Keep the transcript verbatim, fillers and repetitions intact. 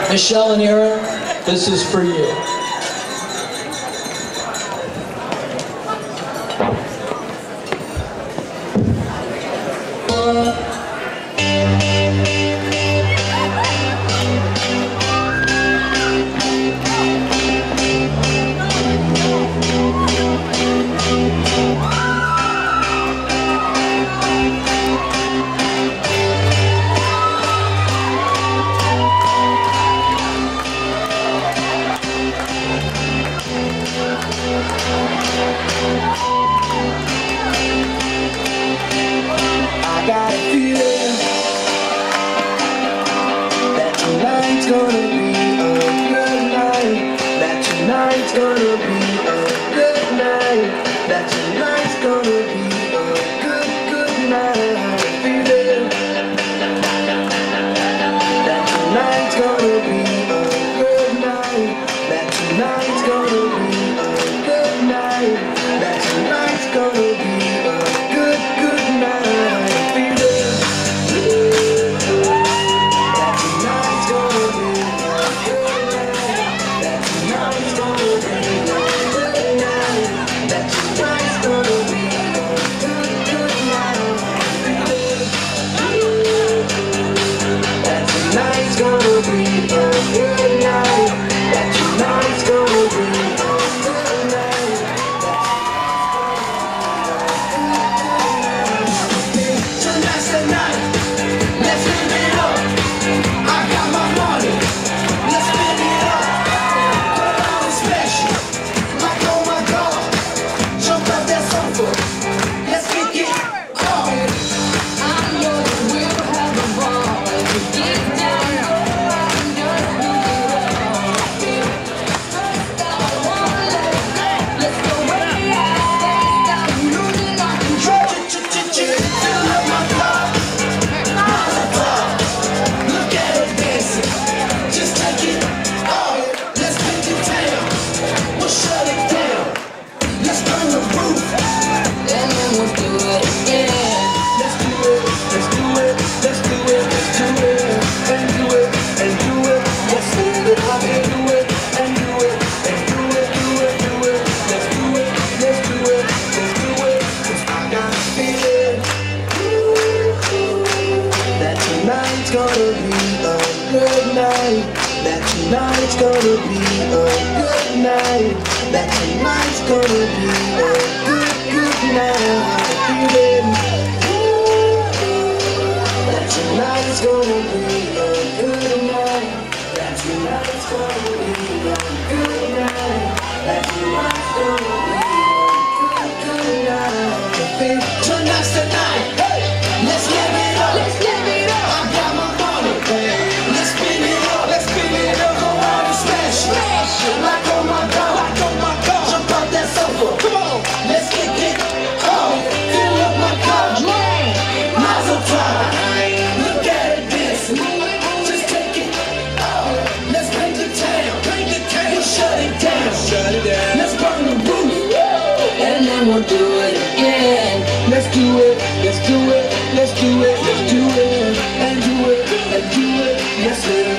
Michelle and Aaron, this is for you. I got a feeling that tonight's gonna be a good night. That tonight's gonna be a good night. That tonight's gonna be a good, good night. Feeling that tonight's gonna be a good night. That tonight's gonna be a good night. That tonight's gonna be a good, good night. Tonight's gonna be a good night. That tonight's gonna be a good night. That tonight's gonna be a good, good night. Feeling that tonight's gonna be a good night. That tonight's gonna be a good night. That tonight's gonna be a good, good night. Tonight's the night. Hey, let's live it up. Let's live it up. We'll do it again. Let's do it, let's do it, let's do it, let's do it, and do it, and do it, yes sir.